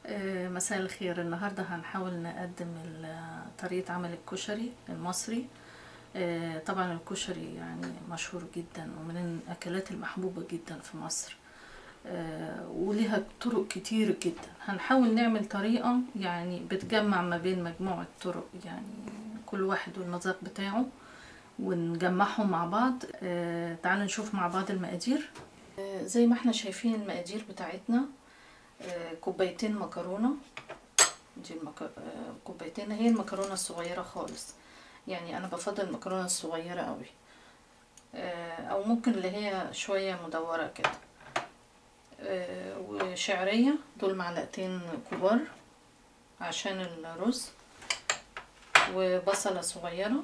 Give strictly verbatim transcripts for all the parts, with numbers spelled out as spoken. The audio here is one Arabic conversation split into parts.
مساء الخير. النهاردة هنحاول نقدم طريقة عمل الكشري المصري. طبعا الكشري يعني مشهور جدا ومن الأكلات المحبوبة جدا في مصر، وليها طرق كتير جدا. هنحاول نعمل طريقة يعني بتجمع ما بين مجموعة طرق، يعني كل واحد والمذاق بتاعه، ونجمعهم مع بعض. تعالوا نشوف مع بعض المقادير. زي ما احنا شايفين المقادير بتاعتنا: كوبايتين مكرونة، دي المك... كوبايتين، هي المكرونة الصغيرة خالص، يعني انا بفضل المكرونة الصغيرة قوي، او ممكن اللي هي شوية مدورة كده. وشعرية، دول معلقتين كبار عشان الرز، وبصلة صغيرة،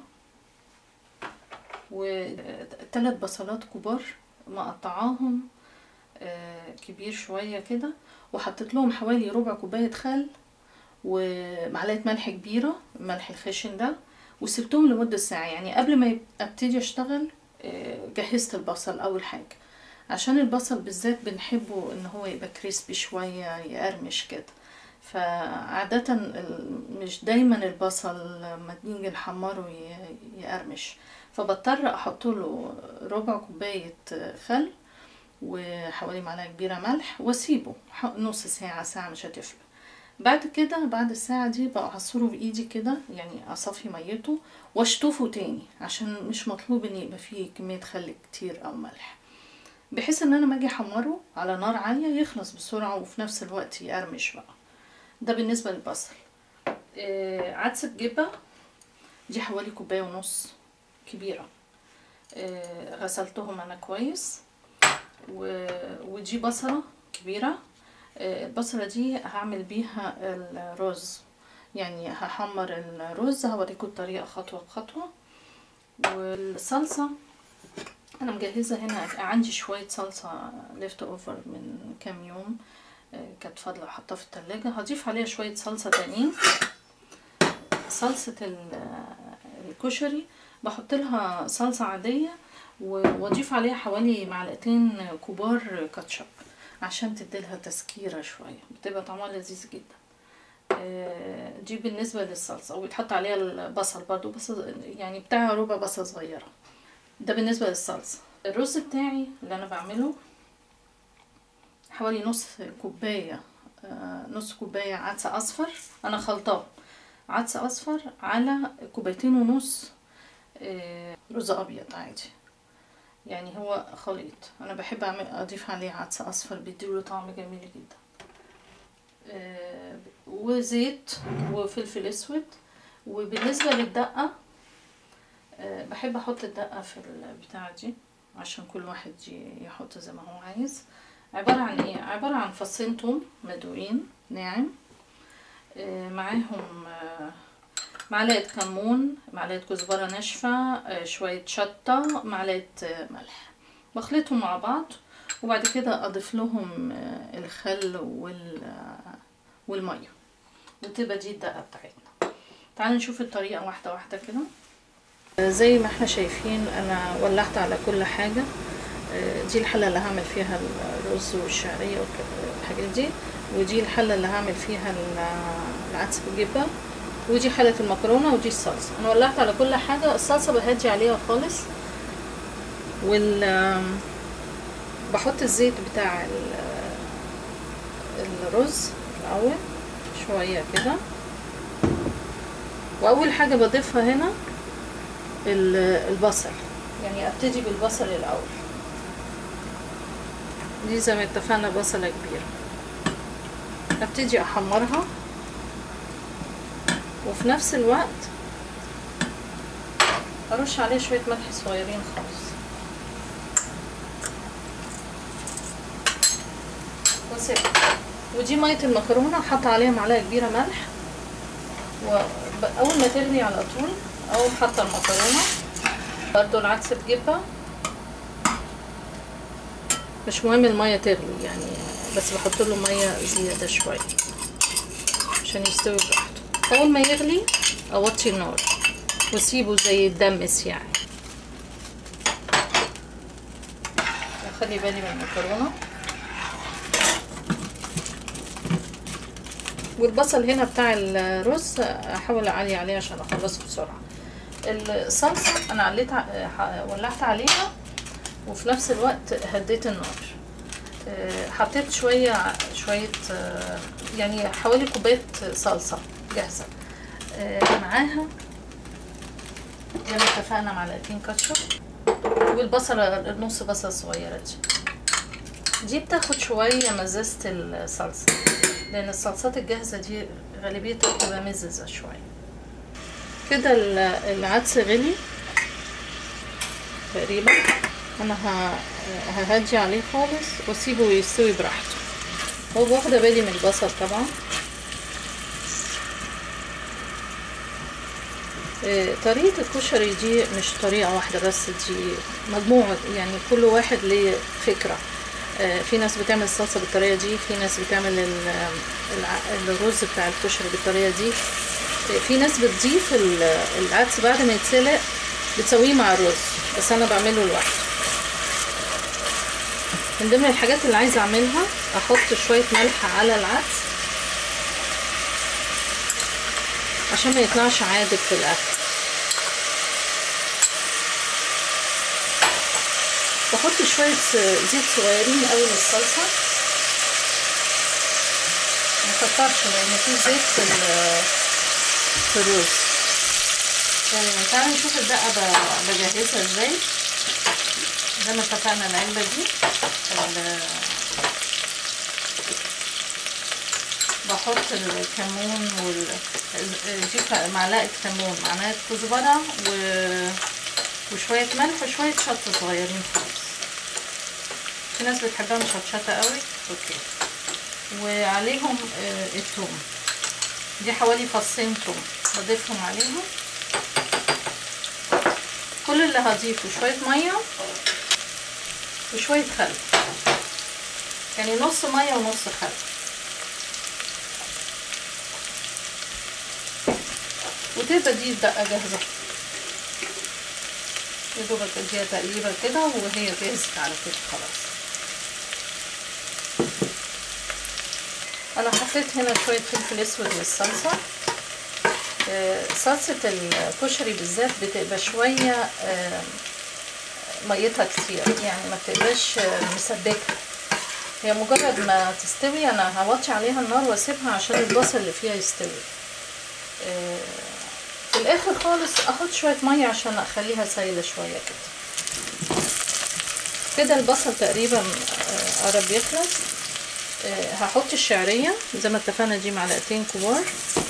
وثلاث بصلات كبار مقطعاهم كبير شوية كده، وحطيت لهم حوالي ربع كوباية خل ومعلقة ملح كبيرة، ملح الخشن ده، وسبتهم لمدة ساعة. يعني قبل ما ابتدي اشتغل جهزت البصل اول حاجة، عشان البصل بالذات بنحبه ان هو يبقى كريسبي شوية، يقرمش كده. فعادة مش دايما البصل لما نيجي نحمره يقرمش، فبضطر احط له ربع كوباية خل وحوالي معلقة كبيرة ملح، واسيبه نص ساعة ساعة مش هتفرق. بعد كده بعد الساعة دي بعصره بايدي كده، يعني اصفي ميته واشطفه تاني، عشان مش مطلوب ان يبقى فيه كمية خل كتير او ملح، بحيث ان انا ما اجي احمره على نار عالية يخلص بسرعة وفي نفس الوقت يقرمش بقى. ده بالنسبة للبصل. آه عدس بجبة، دي حوالي كوباية ونص كبيرة. آه غسلتهم انا كويس. ودي بصلة كبيرة. البصلة دي هعمل بيها الرز، يعني هحمر الرز، هوريكم الطريقة خطوة بخطوة. والصلصة انا مجهزة هنا، عندي شوية صلصة ليفت اوفر من كام يوم كانت فاضلة حطها في التلاجة، هضيف عليها شوية صلصة تانيين. صلصة الكشري بحط لها صلصة عادية، واضيف عليها حوالي معلقتين كبار كاتشب عشان تديلها تسكيرة شوية، بتبقى طعمها لذيذ جدا. دي بالنسبة للصلصة. وبيتحط عليها البصل برضو، بصل يعني بتاع ربع بصل صغيرة. ده بالنسبة للصلصة. الرز بتاعي اللي انا بعمله حوالي نص كوباية نص كوباية عدس اصفر، انا خلطاه عدس اصفر على كوبايتين ونص رز ابيض عادي، يعني هو خليط. انا بحب اعمل اضيف عليه عدس اصفر، بيديله طعم جميل جدا. وزيت وفلفل اسود. وبالنسبة للدقة بحب احط الدقة في البتاعة دي عشان كل واحد يحط زي ما هو عايز. عبارة عن ايه؟ عبارة عن فصين توم مدقوقين ناعم، معاهم معلقة كمون، معلقة كزبرة ناشفة، شوية شطة، معلقة ملح، بخلطهم مع بعض. وبعد كده اضيف لهم الخل والمية، وتبقى دي الدقة بتاعتنا. تعالوا نشوف الطريقة واحدة واحدة كده. زي ما احنا شايفين انا ولعت على كل حاجة. دي الحلة اللي هعمل فيها الرز والشعرية والحاجات دي، ودي الحلة اللي هعمل فيها العدس بالجبة، ودي حلة المكرونة، ودي الصلصة. انا ولعت على كل حاجة. الصلصة بهدي عليها خالص، وال بحط الزيت بتاع الرز الاول شوية كده. واول حاجة بضيفها هنا البصل، يعني ابتدي بالبصل الاول. دي زي ما اتفقنا بصلة كبيرة، ابتدي احمرها، وفي نفس الوقت ارش عليه شوية ملح صغيرين خالص واسيبها. ودي مية المكرونة، حط عليها معلقة كبيرة ملح، واول ما تغلي على طول اقوم حاطة المكرونة. برضو العدس بجبة مش مهم المية تغلي يعني، بس بحط له مية زيادة شوية عشان يستوي براحته. اول ما يغلي اوطي النار واسيبه زي يتدمس يعني. اخلي بالي من المكرونة. والبصل هنا بتاع الرز احاول اعلي عليه عشان اخلصه بسرعه. الصلصه انا عليت ولعت عليها وفي نفس الوقت هديت النار. حطيت شويه شويه يعني حوالي كوبايه صلصه جاهزه معاها زي ما اتفقنا معلقتين كاتشب والبصله نص بصله صغيره دي دي بتاخد شويه مزازه الصلصه لان الصلصات الجاهزه دي غالبيتها بتبقى مززه شويه كده. العدس غلي تقريبا، انا ههدي عليه خالص واسيبه يستوي براحته. هو واخده بالي من البصل طبعا. طريقه الكشري دي مش طريقه واحده بس، دي مجموعه يعني كل واحد ليه فكره. في ناس بتعمل الصلصه بالطريقه دي، في ناس بتعمل الرز بتاع الكشري بالطريقه دي، في ناس بتضيف العدس بعد ما يتسلق بتسويه مع الرز، بس انا بعمله لوحده. من ضمن الحاجات اللي عايزه اعملها احط شويه ملح على العدس عشان ما يطلعش عادب في الاكل. بحط شويه زيت صغيرين قوي للصلصه، ما كترش لان في زيت في في الرز. تعالوا نشوف الدقه بجهزها ازاي. زي ما اتفقنا العلبه دي بحط الكمون وال دي معلقه كمون، معلقه كزبره و... وشويه ملح وشويه شطه صغيرين خالص. في ناس بتحبها مشطشطه قوي اوكي. وعليهم الثوم، دي حوالي فصين ثوم بضيفهم عليهم. كل اللي هضيفه شويه ميه وشويه خل، يعني نص ميه ونص خل. وتبقى دي الدقه جاهزه، يا دوبك اديها تقليبه كده وهي جاهزه على كده خلاص. انا حطيت هنا شويه فلفل اسود للصلصه. صلصه الكشري بالذات بتبقى شويه ميتها كتير، يعني ما بتبقاش مسبكه. هي مجرد ما تستوي انا هوطي عليها النار واسيبها عشان البصل اللي فيها يستوي. في الاخر خالص احط شويه ميه عشان اخليها سايله شويه كده. كده البصل تقريبا قرب يخلص. هحط الشعريه زي ما اتفقنا، دي معلقتين كبار.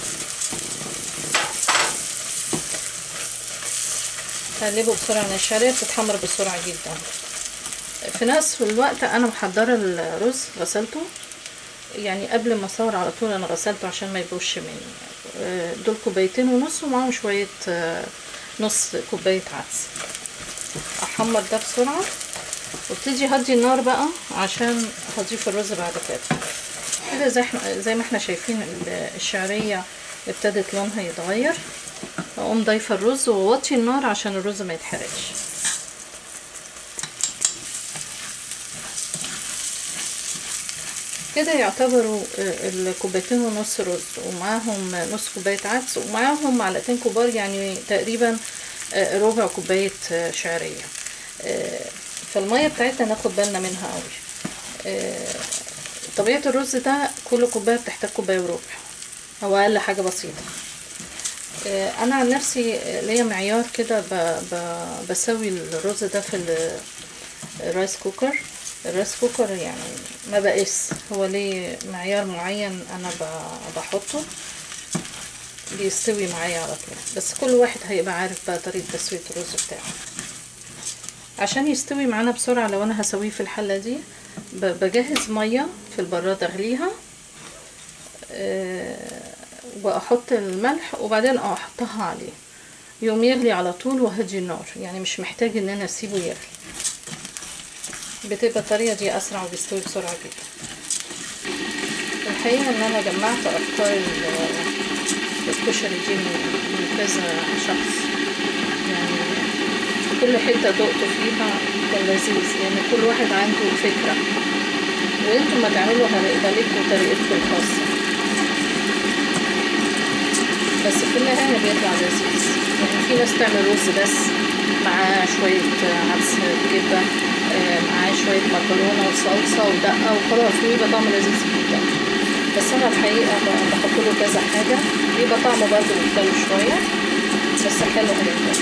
هقلبه بسرعه لان الشعريه بتتحمر بسرعه جدا. في نفس الوقت انا محضره الرز، غسلته يعني قبل ما اصور على طول انا غسلته عشان ما يبوش مني. دول كوبايتين ونص ومعاهم شويه نص كوبايه عدس. احمر ده بسرعه وابتدي هدي النار بقى عشان هضيف الرز بعد كده. كده زي زي ما احنا شايفين الشعريه ابتدت لونها يتغير. اقوم ضايفه الرز واوطي النار عشان الرز ما يتحرقش. كده يعتبروا الكوبايتين ونص رز ومعاهم نص كوبايه عدس ومعاهم معلقتين كبار، يعني تقريبا ربع كوبايه شعريه. فالميه بتاعتنا ناخد بالنا منها قوي. طبيعه الرز ده كل كوبايه بتحتاج كوبايه وربع او اقل حاجه بسيطه. انا عن نفسي ليا معيار كده بسوي الرز ده في الرايس كوكر. الرايس كوكر يعني ما بقيس، هو ليه معيار معين انا بحطه بيستوي معايا على طول. بس كل واحد هيبقى عارف بقى طريقه تسويه الرز بتاعه عشان يستوي معانا بسرعه. لو انا هسويه في الحله دي بجهز ميه في البراد اغليها واحط الملح وبعدين احطها عليه يوم يغلي على طول وهدي النار، يعني مش محتاج ان انا اسيبه يغلي. بتبقى الطريقه دي اسرع وبيستوي بسرعه جدا. الحقيقه ان انا جمعت افكار الكشري دي من كذا شخص، يعني كل حته دقته فيها كان لذيذ لان كل واحد عنده فكره، وانتم ما تعملوا هيبقى لكم طريقتكم الخاصه. بس في النهاية بيطلع لذيذ. يعني في ناس تعمل رز بس معاه شوية عدس بجبة، معاه شوية مكرونة وصلصة ودقة وخلاص، ويبقى طعمه لذيذ جدا. بس أنا الحقيقة بحط له كذا حاجة، بيبقى طعمه برضه مختلف شوية بس حلو جدا.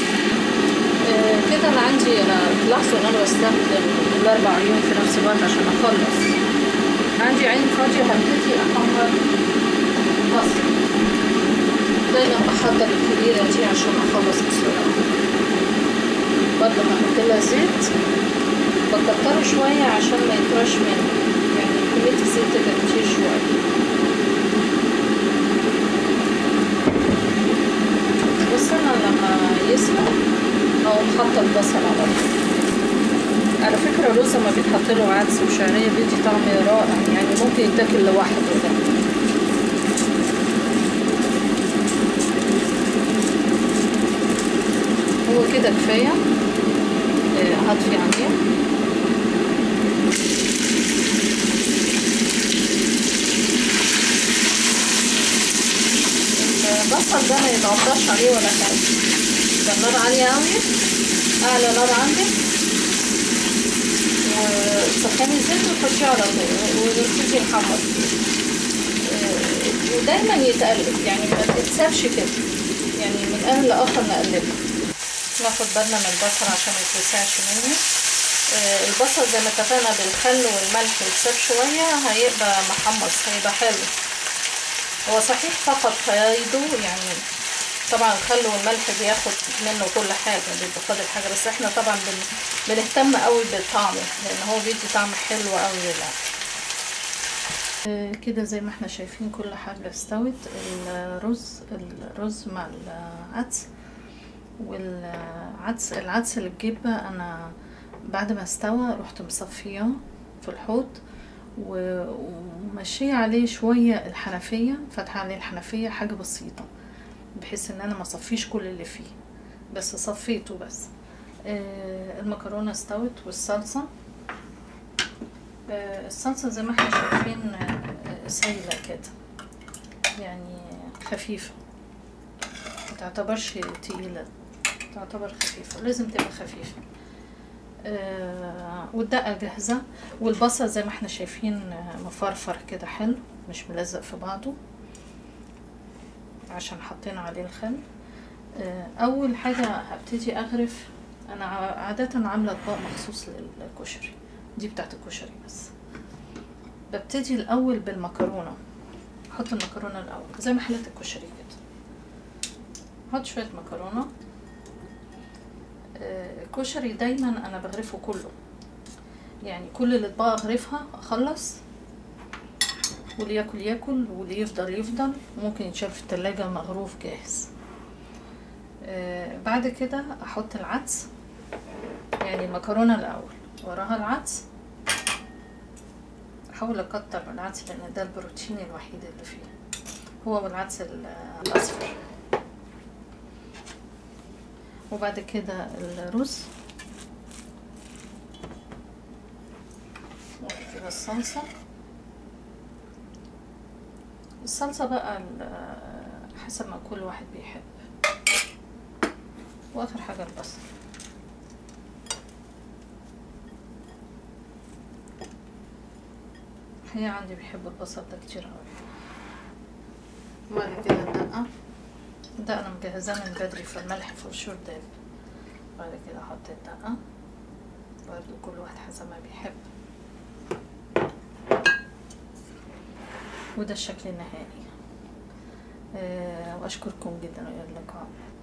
كده أنا عندي، أنا تلاحظوا إن أنا بستخدم الأربع عيون في نفس الوقت عشان أخلص. عندي عين فاضية هبتدي أحمر بصل، دايما بحضر الكبيرة دي عشان أخلص بسرعة. برضه هحط لها زيت، بكتره شوية عشان ما يطرش مني، يعني كمية الزيت تبقى كتير شوية. واستنى لما يسخن أقوم حاطة البصل على طول. على فكرة الرز لما بيتحط له عدس وشعرية بيدي طعم رائع، يعني ممكن يتاكل لوحده ده. هو كده كفاية، هطفي عليه. البصل ده ما يتغطاش عليه ولا حاجة، ده النار عالية اوي، اعلى نار عندك، وتسخني الزيت وتحطيه على طول وتبتدي يحمر فيه. ودايما يتقلب، يعني ما تتسابش كده، يعني من آن لآخر نقلبه. ناخد بالنا من البصل عشان ما يتلسعش مني. البصل زي ما اتفقنا بالخل والملح يتساب شوية هيبقى محمص، هيبقى حلو. هو صحيح فقط فايده، يعني طبعا الخل والملح بياخد منه كل حاجة، بيبقى فاضل حاجة، بس احنا طبعا بنهتم قوي بطعمه لان هو بيدي طعم حلو قوي للاكل. كده زي ما احنا شايفين كل حاجة استوت. الرز الرز مع العدس، والعدس العدس اللي بجبة انا بعد ما استوى رحت مصفياه في الحوض ومشيه عليه شوية الحنفية، فتح عليه الحنفية حاجة بسيطة بحيث ان انا ما صفيش كل اللي فيه، بس صفيته بس. آه المكرونة استوت والصلصة، آه الصلصة زي ما احنا شايفين آه سايلة كده، يعني خفيفة، متعتبرش تقيلة، تعتبر خفيفة، لازم تبقى خفيفة. آه والدقة جاهزة، والبصل زي ما احنا شايفين مفرفر كده حلو، مش ملزق في بعضه عشان حطينا عليه الخل. آه اول حاجة هبتدي اغرف. انا عادة عاملة اطباق مخصوص للكشري، دي بتاعت الكشري بس. ببتدي الاول بالمكرونة، احط المكرونة الاول زي محلات الكشري كده، احط شوية مكرونة. الكشري دايما انا بغرفه كله، يعني كل الاطباق اغرفها اخلص، واللي ياكل ياكل واللي يفضل يفضل، ممكن يتشال في التلاجة مغروف جاهز. آه بعد كده احط العدس، يعني المكرونة الاول وراها العدس. احاول اكتر من العدس لان ده البروتين الوحيد اللي فيه، هو والعدس الاصفر. وبعد كده الرز، وبعد كده الصلصة. الصلصة بقى حسب ما كل واحد بيحب. واخر حاجة البصل. هي عندي بيحب البصل ده كتير اوي. وبعد كده الدقة، ده انا مجهزاه من بدري في الملح فور شور داب. بعد كده احط الدقة، برضو كل واحد حسب ما بيحب. وده الشكل النهائي. أه واشكركم جدا والى اللقاء.